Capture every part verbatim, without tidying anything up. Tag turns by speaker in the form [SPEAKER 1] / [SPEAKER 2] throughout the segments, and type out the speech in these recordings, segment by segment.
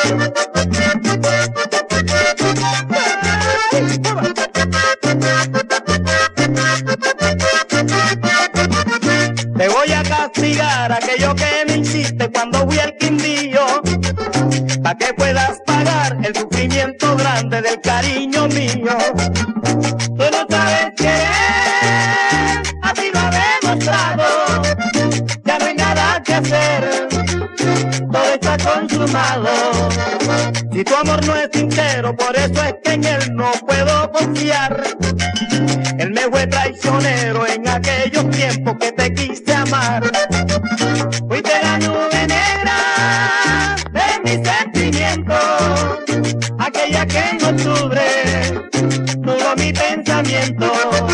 [SPEAKER 1] Te voy a castigar aquello que me hiciste cuando fui al Quindío, pa' que puedas pagar el sufrimiento grande del cariño mío. Tú no sabes querer, así lo he demostrado, ya no hay nada que hacer, todo está consumado. Si tu amor no es sincero, por eso es que en él no puedo confiar. Él me fue traicionero en aquellos tiempos que te quise amar. Fuiste la nube negra de mis sentimientos, aquella que en octubre nubló mi pensamiento.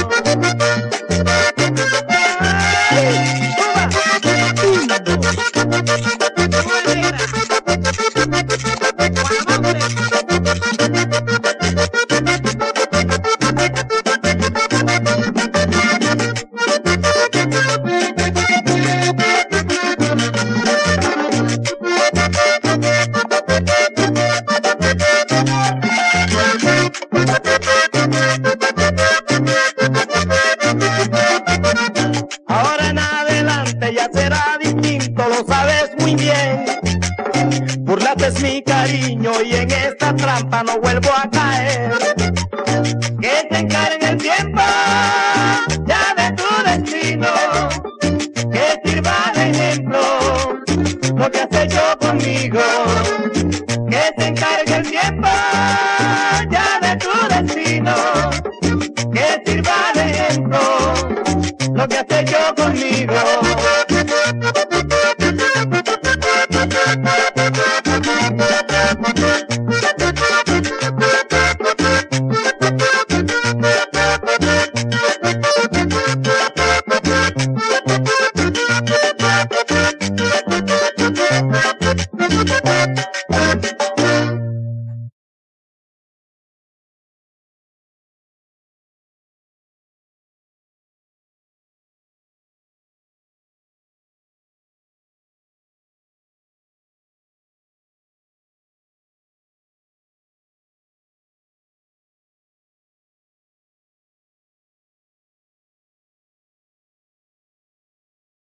[SPEAKER 1] Ahora en adelante ya será distinto, lo sabes muy bien. Burlaste mi cariño y en esta trampa no vuelvo a caer. Que te encargue el tiempo ya de tu destino, que sirva de ejemplo lo que has hecho conmigo. Que te encargue el tiempo ya de tu destino, que sirva de ejemplo lo que has hecho conmigo.